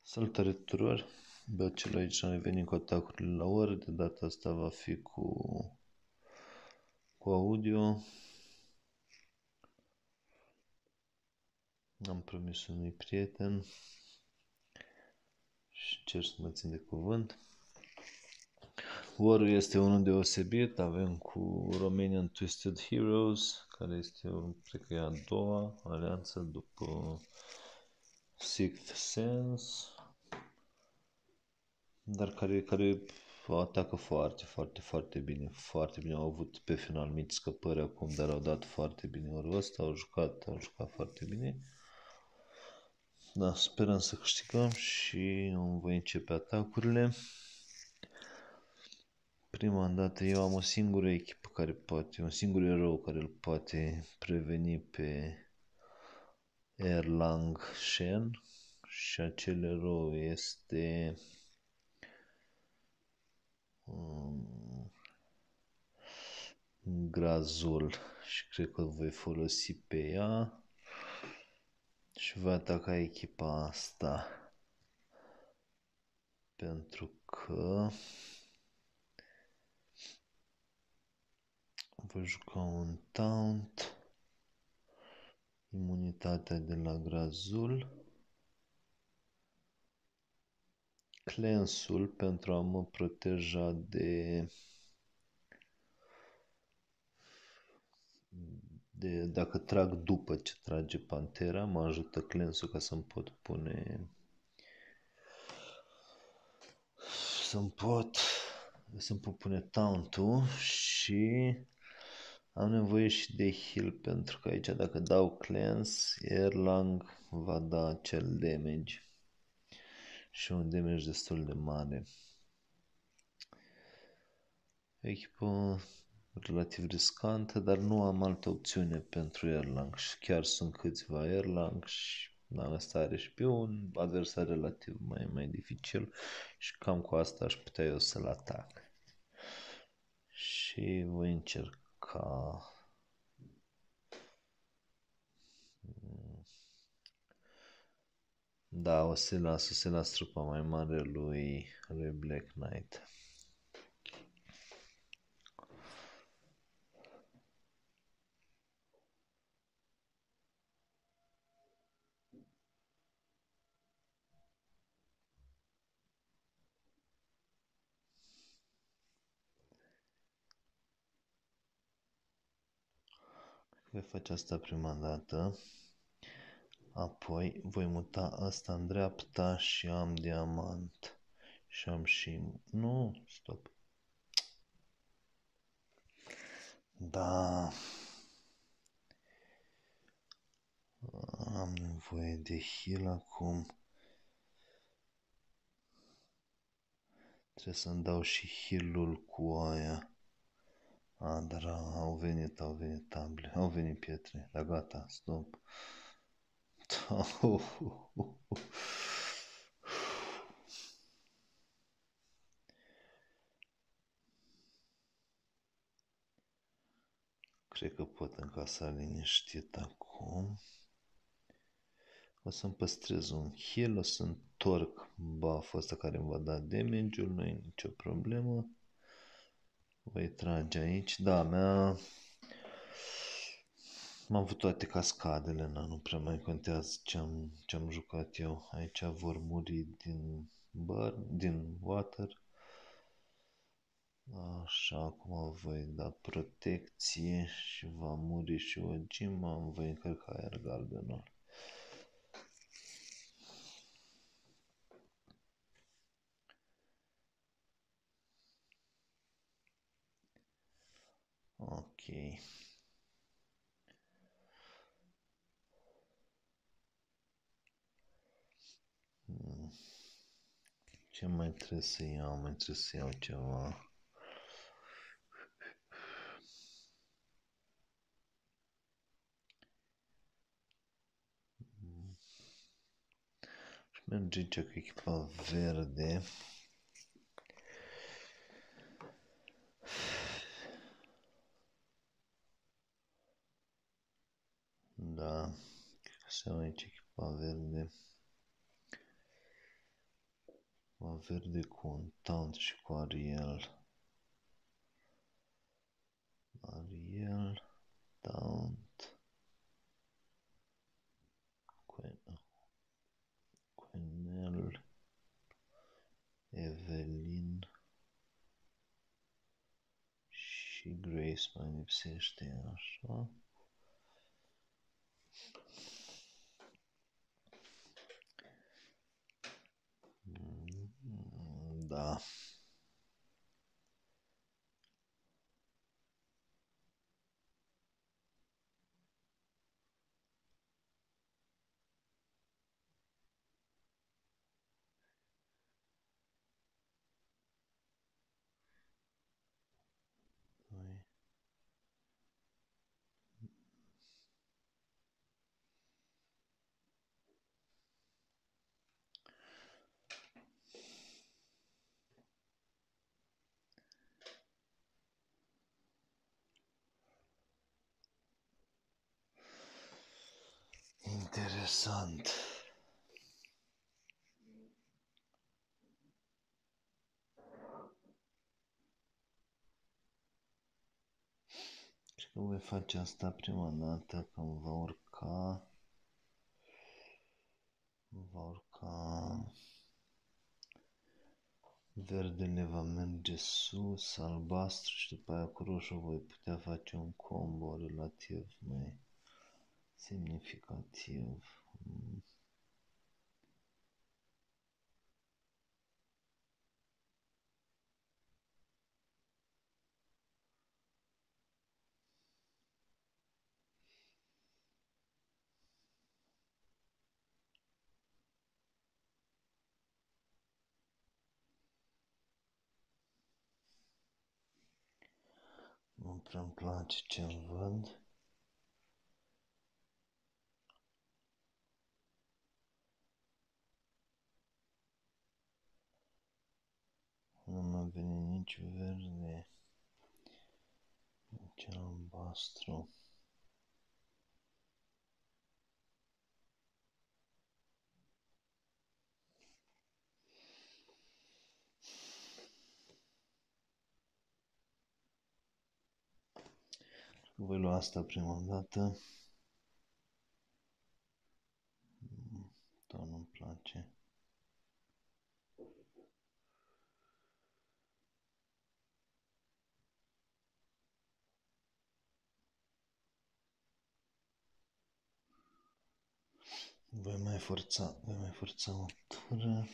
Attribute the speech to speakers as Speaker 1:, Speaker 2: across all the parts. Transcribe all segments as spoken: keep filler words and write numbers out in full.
Speaker 1: Salutare tuturor! Băcel aici am revenit cu atacurile la ori. De data asta va fi cu, cu audio. Am promis unui prieten și cer să mă țin de cuvânt. Warul este unul deosebit. Avem cu Romanian Twisted Heroes, care este, cred că e a doua alianță după Sixth Sense, dar care, care atacă foarte, foarte, foarte bine, foarte bine. Au avut pe final mici scăpări acum, dar au dat foarte bine orul ăsta, au jucat, au jucat foarte bine. Da, sperăm să câștigăm și îmi voi începe atacurile. Prima dată eu am o singură echipă care poate, un singur erou care îl poate preveni pe Erlang Shen și acel erou este um, Grazul și cred că voi folosi pe ea și voi ataca echipa asta pentru că voi juca un taunt, imunitatea de la Grazul, cleansul pentru a mă proteja de de dacă trag după ce trage Pantera, mă ajută cleansul ca să-mi pot pune să-mi pot să-mi pot pune taunt-ul și am nevoie și de heal pentru că aici dacă dau cleanse, Erlang va da acel damage și un damage destul de mare. Echipă relativ riscantă, dar nu am altă opțiune pentru Erlang și chiar sunt câțiva Erlang și da, ăsta are și pe un adversar relativ mai, mai dificil și cam cu asta aș putea eu să-l atac. Și voi încerca da, o să las, o să las trupa mai mare lui, lui Black Knight. Voi face asta prima dată. Apoi voi muta asta în dreapta și am diamant. Și am și... Nu, stop. Da. Am nevoie de heal acum. Trebuie să-mi dau și heal-ul cu aia. A, dar au venit, au venit table, au venit pietre. Dar gata, stop. Cred că pot încasa liniștit acum. O să-mi păstrez un heal, o să întorc buff-ul ăsta care îmi va da damage-ul, nu e nicio problemă. Voi trage aici, da, mea... M-am avut toate cascadele, na, nu prea mai contează ce-am ce-am jucat eu. Aici vor muri din burn, din water. Așa, acum voi da protecție și va muri și o gima, îmi voi încărca aer galbenul. Ok. Hmm. Ce mai trebuie să iau? Mai trebuie să iau ceva. Și merge aici cu echipa verde. Da, cred că se aici echipa verde. Acum verde cu un taunt și cu Ariel. Ariel, taunt. Quenel, Evelyn și Grace mai lipsește, așa. Da. Interesant. Cred că voi face asta prima dată când va urca. Va urca. Verdele va merge sus, albastru și după aia cu roșu voi putea face un combo relativ mai semnificativ. Mm. Nu prea-mi place ce-mi văd. Nu mi-a venit nici verde, nici albastru. Voi lua asta prima dată. Dar nu-mi place. Voi mai forța, voi mai forța o tură.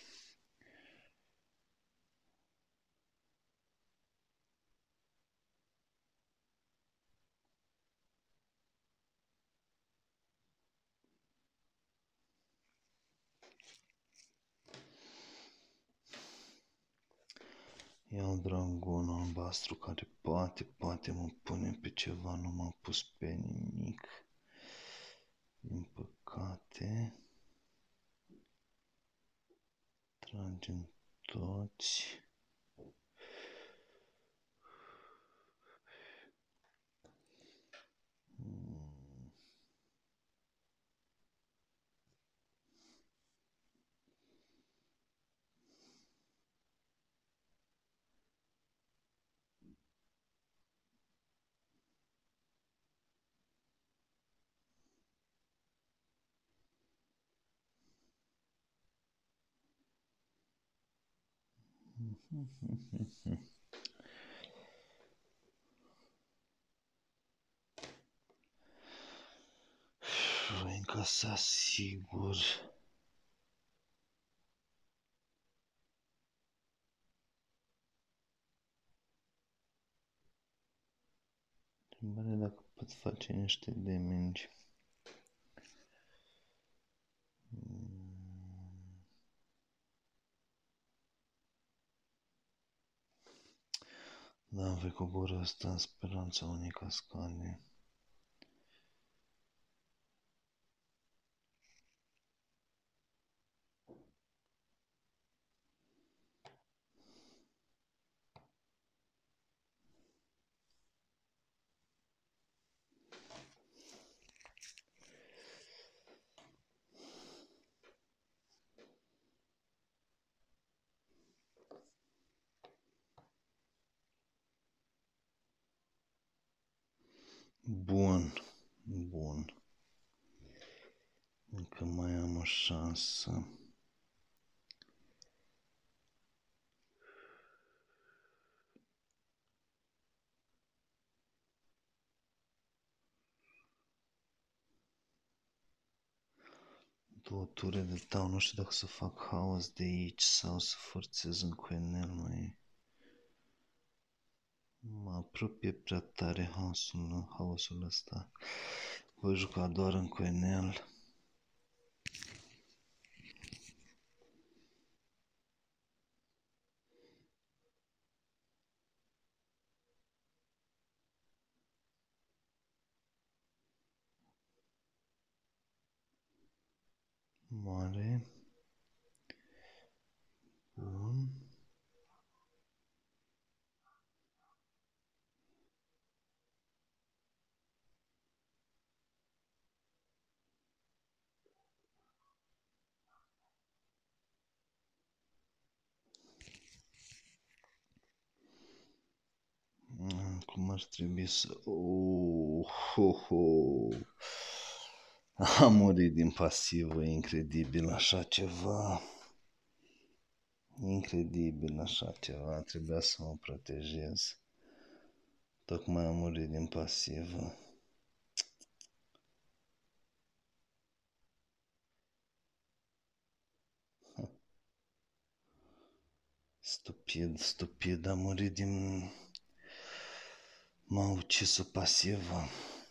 Speaker 1: Iau dragon albastru care poate, poate mă pune pe ceva, nu m-a pus pe nimic. Din păcate. Tragem toți. Hmm. Voi încasa sigur. Întrebarea dacă pot face niște damage. Da, voi coboră asta în speranța unei cascade. Bun, bun. Încă mai am o șansă. Două ture de tau, nu știu dacă să fac haos de aici sau să forțez în coenel mai... Mă apropie prea tare haosul, haosul ăsta. Voi juca doar în coenel. Mare. Bun. Cum ar trebui să... Oh, ho, ho. Am murit din pasivă, incredibil așa ceva. Incredibil așa ceva, trebuia să mă protejez. Tocmai am murit din pasivă. Stupid, stupid, am murit din... M-a ucis o pasivă.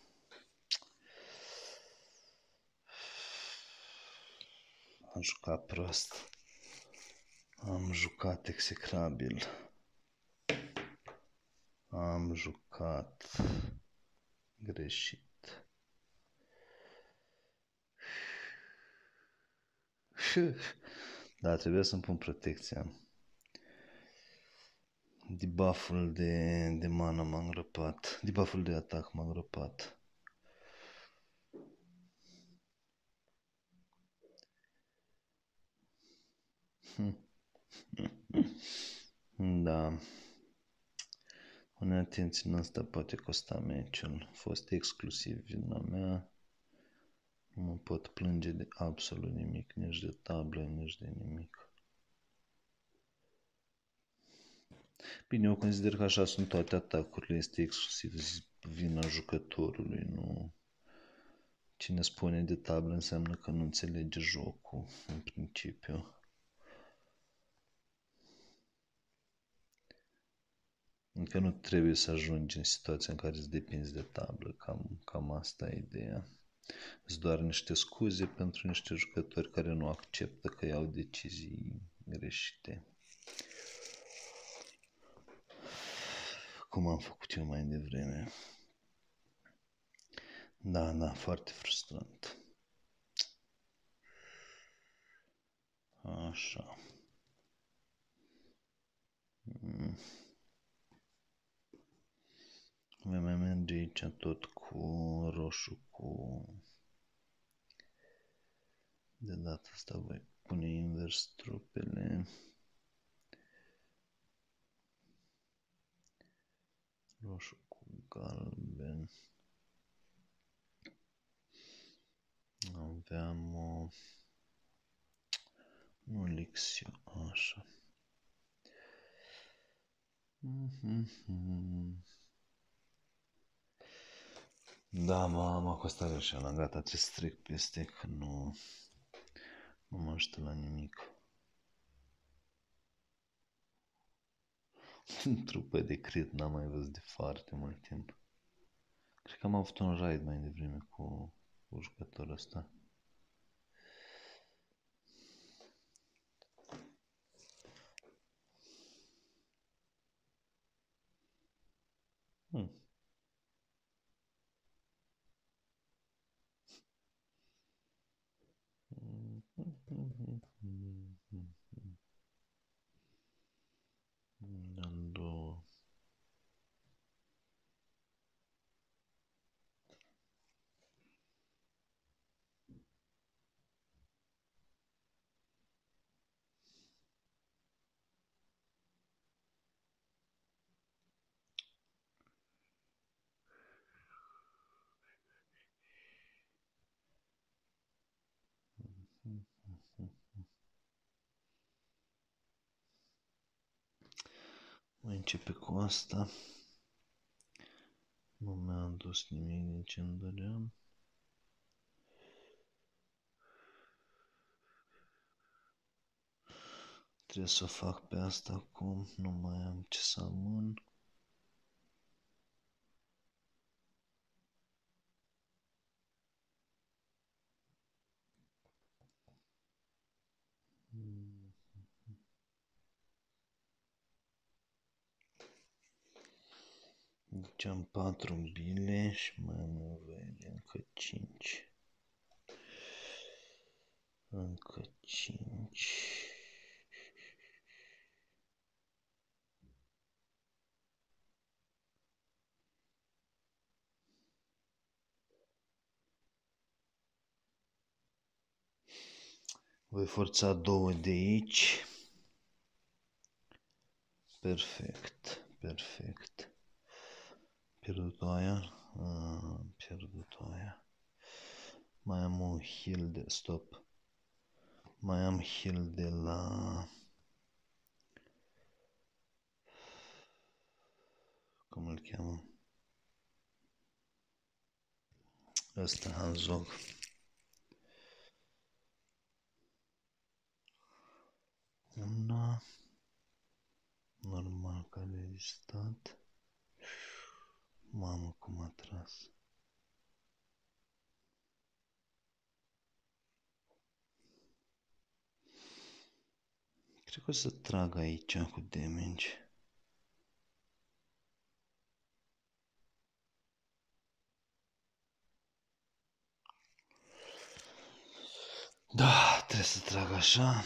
Speaker 1: Am jucat prost. Am jucat execrabil. Am jucat greșit. Da, trebuie să-mi pun protecția. Debuff-ul de, de mana m-a îngropat. Debuff-ul de atac m-a îngropat. Da. O neatenție în asta poate costa meciul. A fost exclusiv vina mea. Nu mă pot plânge de absolut nimic, nici de tablă, nici de nimic. Bine, eu consider că așa sunt toate atacurile, este exclusiv vina jucătorului, nu... Cine spune de tablă înseamnă că nu înțelege jocul, în principiu. Încă nu trebuie să ajungi în situația în care îți depinzi de tablă, cam, cam asta e ideea. Sunt doar niște scuze pentru niște jucători care nu acceptă că iau decizii greșite. Cum am făcut eu mai devreme. Da, da, foarte frustrant. Așa. Mm. Voi mai merge aici tot cu roșu, cu... De data asta voi pune invers trupele. Roșu cu galben. Aveam o... un lixiu, așa. Da, m-a costat greșeala, gata, trebuie să trec peste, că nu, nu mă ajută la nimic. Trupă de crit n-am mai văzut de foarte mult timp. Cred că am avut un raid mai devreme cu, cu jucătorul ăsta. Hmm. Dando... începe cu asta. Nu mi-a adus nimic din ce-mi doream. Trebuie să o fac pe asta acum, nu mai am ce să amân. Deci am patru bile și mai am nevoie de încă cinci. Încă cinci. Voi forța două de aici. Perfect, perfect. Pierdut aia? Am pierdut aia. Mai am un heal de... Stop. Mai am heal de la... Cum îl cheamă? Ăsta, Hanzog. Una. Normal că a rezistat. Mamă, cum a tras. Cred că o să trag aici cu damage. Da, trebuie să trag așa.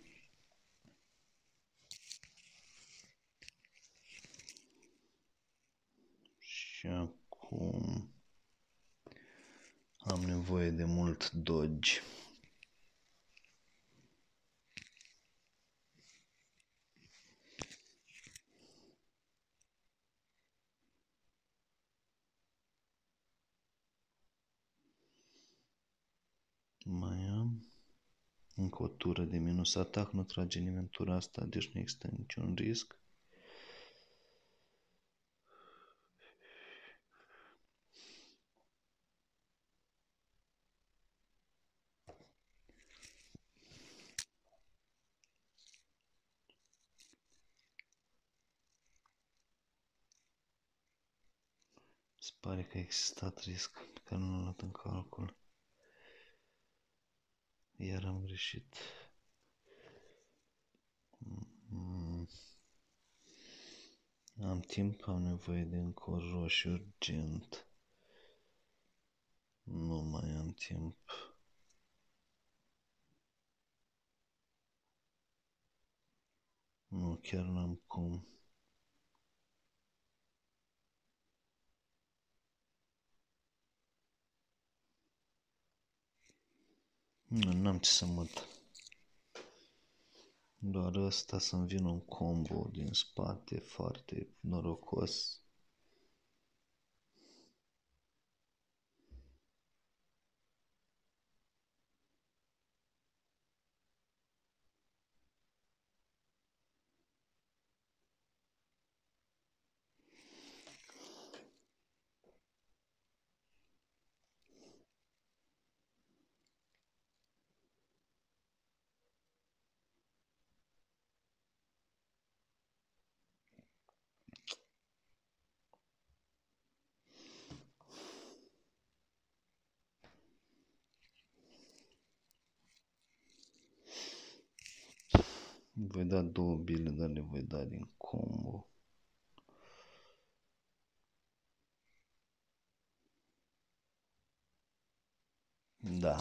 Speaker 1: Și acum am nevoie de mult dodge. Mai am încă o tură de minus atac, nu trage nimeni tura asta, deci nu există niciun risc. Se pare că a existat risc pe care nu l-am luat în calcul. Iar am greșit. Mm. Am timp, am nevoie de încă o roșie urgent. Nu mai am timp. Nu, chiar n-am cum. Nu, n-am ce să mut. Doar ăsta să-mi vină un combo din spate foarte norocos. Voi da două bile, dar le voi da din combo. Da.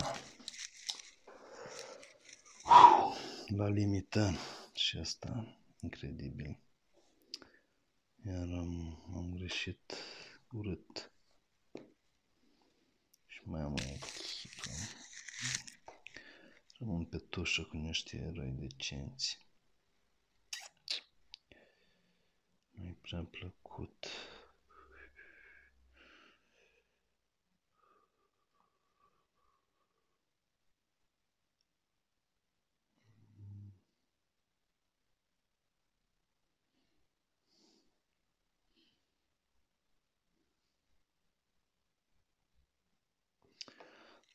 Speaker 1: La limită. Și asta, incredibil. Iar am, am greșit urât. Și mai am o echipă. Rămân pe tușă cu niște eroi decenți. Nu-i prea plăcut.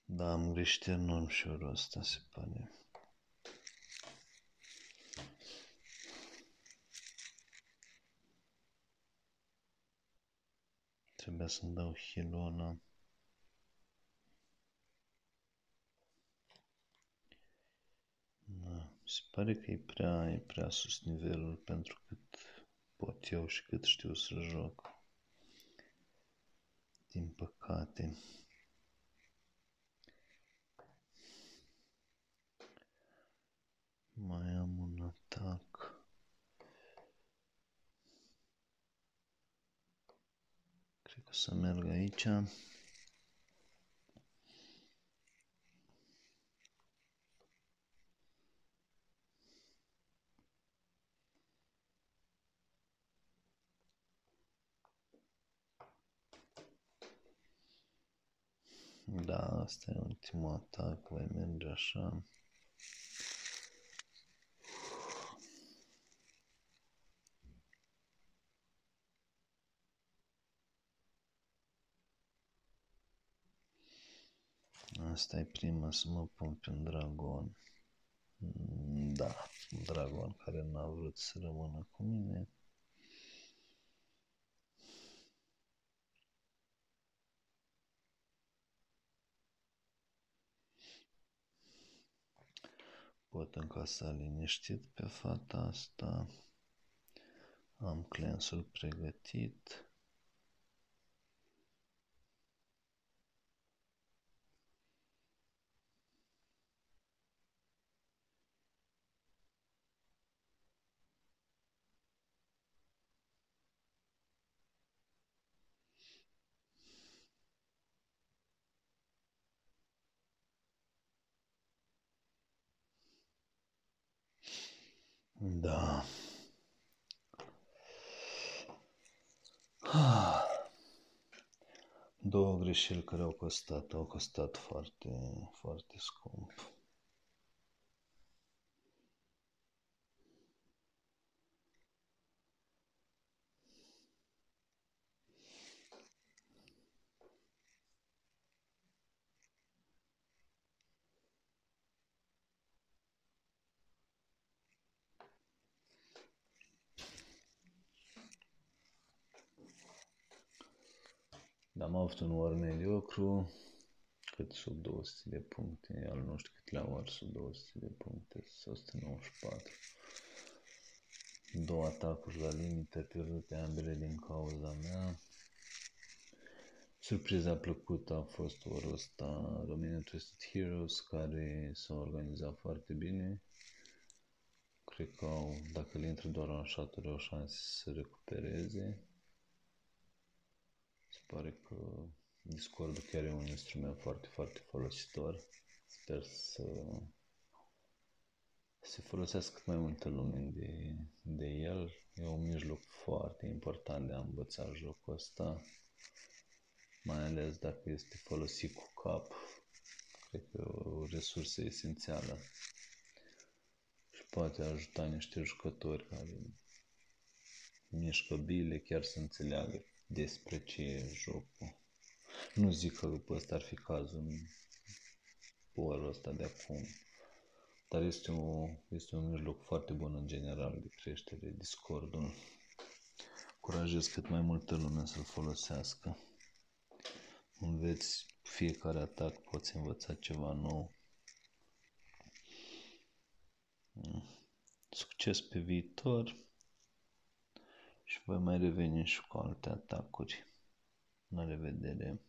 Speaker 1: Da, am greșit enorm și orul ăsta, se pare. Trebuia să-mi dau heal-ul ăla. Da, se pare că e prea, e prea sus nivelul pentru cât pot eu și cât știu să joc. Din păcate. Mai am un atac. Cred că o să merg aici. Da, asta e ultimul atac, voi merge așa. Asta e prima, să mă pun pe un dragon. Da, un dragon care n-a vrut să rămână cu mine. Pot încasa liniștit pe fata asta. Am cleansul pregătit. Da. Două greșeli care au costat, au costat foarte, foarte scump. Am avut un war mediocru, cât sub două sute de puncte, al nu știu cât le-am ars sub două sute de puncte, o sută nouăzeci și patru. Două atacuri la limită, pierdute ambele din cauza mea. Surpriza plăcută a fost orul ăsta Romanian Twisted Heroes, care s-au organizat foarte bine. Cred că au, dacă le intră doar în shot-uri, au șanse să recupereze. Se pare că Discord-ul chiar e un instrument foarte, foarte folositor. Sper să se folosească cât mai multă lume de, de el. E un mijloc foarte important de a învăța jocul ăsta, mai ales dacă este folosit cu cap. Cred că e o resursă esențială și poate ajuta niște jucători care mișcă bile chiar să înțeleagă despre ce e jocul. Nu zic că ăsta ar fi cazul în orul ăsta de acum, dar este, o, este un mijloc foarte bun în general de creștere, Discord-ul. Încurajez cât mai multă lume să-l folosească. Înveți fiecare atac, poți învăța ceva nou. Succes pe viitor și voi mai reveni și cu alte atacuri. La revedere!